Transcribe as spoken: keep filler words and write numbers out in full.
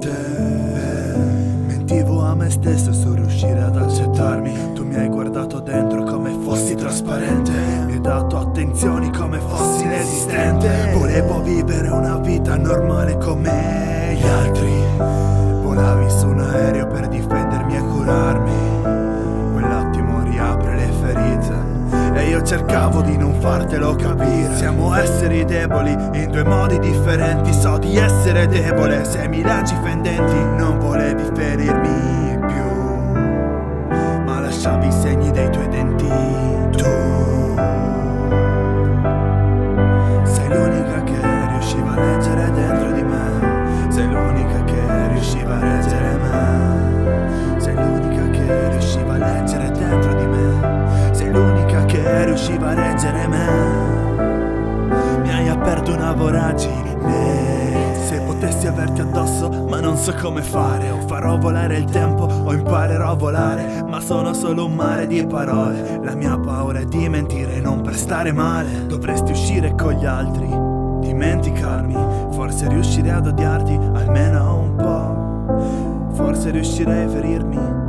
te. Mentivo a me stesso su riuscire ad accettarmi. Tu mi hai guardato dentro come fossi trasparente, mi hai dato attenzioni come fossi inesistente. Volevo vivere una vita normale come gli altri. Volavi su un aereo per difendermi e curarmi. Quell'attimo riapre le ferite e io cercavo di non fartelo capire. Siamo esseri deboli in due modi differenti. So di essere debole se mi lanci fendenti. Non volevi ferirmi più, ma lasciavi i segni dei tuoi denti. Tu sei l'unica che riusciva a leggere dentro di me. Sei l'unica che riusciva a leggere me. Sei l'unica che riusciva a leggere dentro di me. Sei l'unica che riusciva a leggere me. Mi hai aperto una voragine. Se potessi averti addosso, ma non so come fare. O farò volare il tempo o imparerò a volare, ma sono solo un mare di parole. La mia paura è di mentire e non per stare male. Dovresti uscire con gli altri, dimenticarmi. Forse riuscirei ad odiarti almeno un po'. Forse riuscirei a ferirmi